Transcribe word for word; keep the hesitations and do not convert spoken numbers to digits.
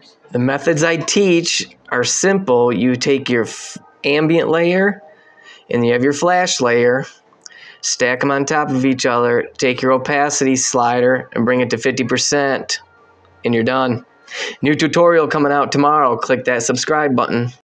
The methods I teach are simple. You take your f ambient layer and you have your flash layer, stack them on top of each other, take your opacity slider and bring it to fifty percent, and you're done. New tutorial coming out tomorrow. Click that subscribe button.